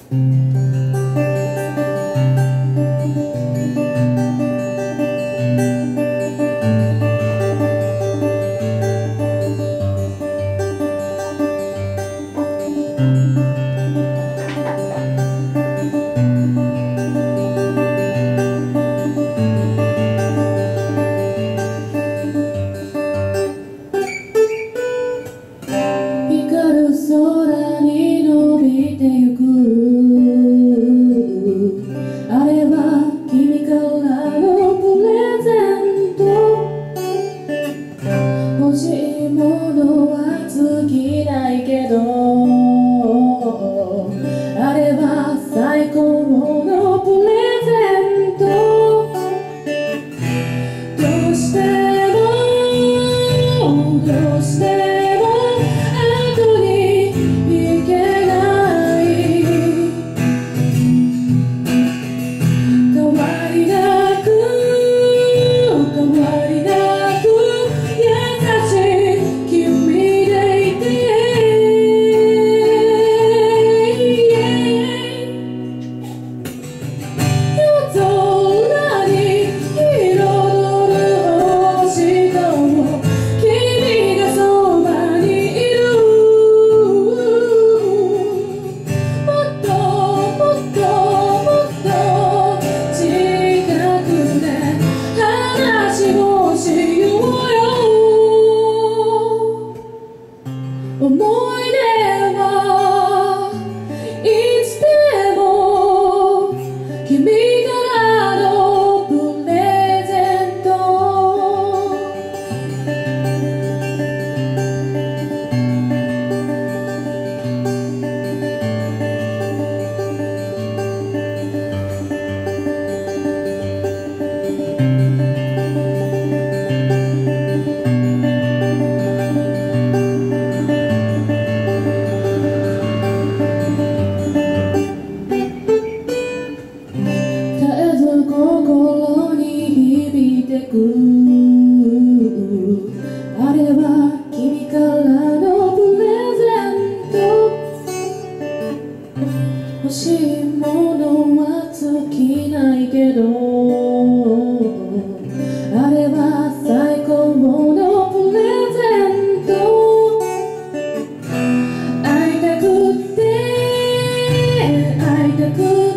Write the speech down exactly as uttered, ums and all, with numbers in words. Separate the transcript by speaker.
Speaker 1: 空に伸びてゆく、あれは君からのプレゼント。欲しいものは尽きないけど、あれは最高のプレゼント。どうしてもどうしても思い出はいつでも君からのプレゼント。心に響いてく、あれは君からのプレゼント。欲しいものは尽きないけど、あれは最高のプレゼント。会いたくて会いたくて